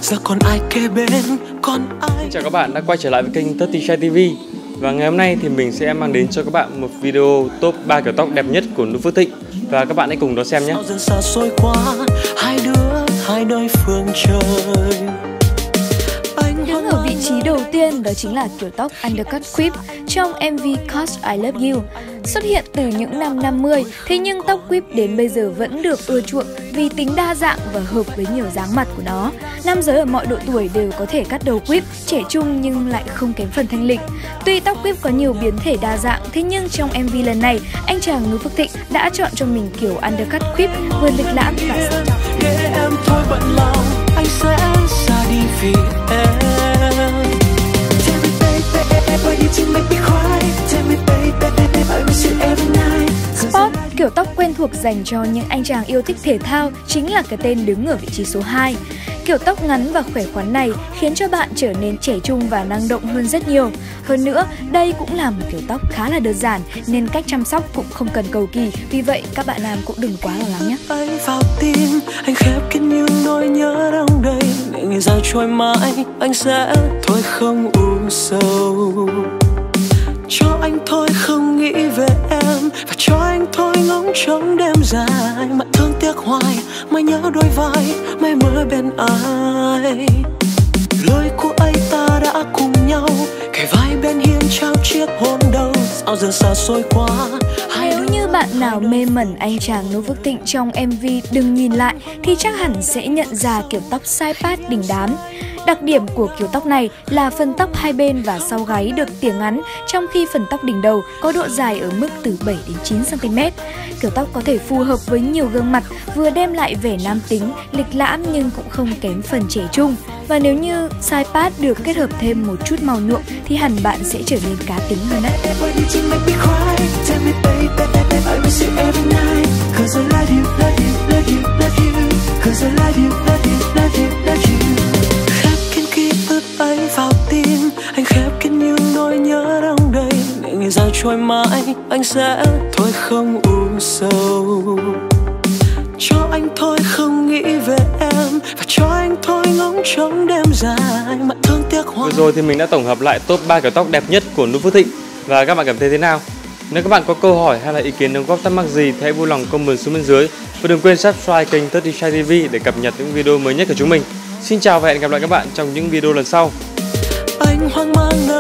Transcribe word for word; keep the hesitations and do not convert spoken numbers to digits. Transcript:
giờ còn ai kề bên, còn ai. Chào các bạn đã quay trở lại với kênh thirty Shine ti vi. Và ngày hôm nay thì mình sẽ mang đến cho các bạn một video top ba kiểu tóc đẹp nhất của Noo Phước Thịnh. Và các bạn hãy cùng đón xem nhé. Dần xa xôi qua hai đứa hai nơi phương trời. Đứng ở vị trí đầu tiên đó chính là kiểu tóc undercut quip trong em vê Cause I Love You. Xuất hiện từ những năm năm mươi, thế nhưng tóc quip đến bây giờ vẫn được ưa chuộng vì tính đa dạng và hợp với nhiều dáng mặt của nó. Nam giới ở mọi độ tuổi đều có thể cắt đầu quip, trẻ trung nhưng lại không kém phần thanh lịch. Tuy tóc quip có nhiều biến thể đa dạng, thế nhưng trong em vê lần này, anh chàng Noo Phước Thịnh đã chọn cho mình kiểu undercut quip vừa lịch lãm và sắc. Để em thôi bận lòng, anh sẽ ra đi vì em. Tell me baby, why did you make me cry? Tell me baby, I miss you every night. Sport, kiểu tóc quen thuộc dành cho những anh chàng yêu thích thể thao, chính là cái tên đứng ở vị trí số hai. Kiểu tóc ngắn và khỏe khoắn này khiến cho bạn trở nên trẻ trung và năng động hơn rất nhiều. Hơn nữa, đây cũng là một kiểu tóc khá là đơn giản nên cách chăm sóc cũng không cần cầu kỳ. Vì vậy, các bạn nam cũng đừng quá lo lắng nhé. Anh vào tim, anh khép kín những nỗi nhớ đông đầy. Để ngày dài trôi mãi, anh sẽ thôi không u sầu. Cho anh thôi không nghĩ về em, và cho anh thôi ngóng trông đêm dài. Mà thương tiếc hoài, mà nhớ đôi vai, mãi mơ bên ai. Lối của ấy ta đã cùng nhau, kề vai bên hiên trao chiếc hôn đầu. Sao giờ xa xôi quá. Nếu như bạn nào mê mẩn anh chàng Noo Phước Thịnh trong em vê đừng nhìn lại thì chắc hẳn sẽ nhận ra kiểu tóc side pat đỉnh đám. Đặc điểm của kiểu tóc này là phần tóc hai bên và sau gáy được tỉa ngắn, trong khi phần tóc đỉnh đầu có độ dài ở mức từ bảy đến chín xăng ti mét. Kiểu tóc có thể phù hợp với nhiều gương mặt, vừa đem lại vẻ nam tính, lịch lãm nhưng cũng không kém phần trẻ trung. Và nếu như side pat được kết hợp thêm một chút màu nhuộm thì hẳn bạn sẽ trở nên cá tính hơn đấy. Vào tim, anh khép kín những nỗi nhớ đông đầy. Để ngày dài trôi mãi, anh sẽ thôi không u sầu. Cho anh thôi không nghĩ về em, và cho anh thôi ngóng trông đêm dài. Mà thương tiếc hoài. Vừa rồi thì mình đã tổng hợp lại top ba kiểu tóc đẹp nhất của Noo Phước Thịnh. Và các bạn cảm thấy thế nào? Nếu các bạn có câu hỏi hay là ý kiến đóng góp thắc mắc gì thì hãy vui lòng comment xuống bên dưới. Và đừng quên subscribe kênh thirty Shine ti vi để cập nhật những video mới nhất của chúng mình. Xin chào và hẹn gặp lại các bạn trong những video lần sau. Anh hoang mang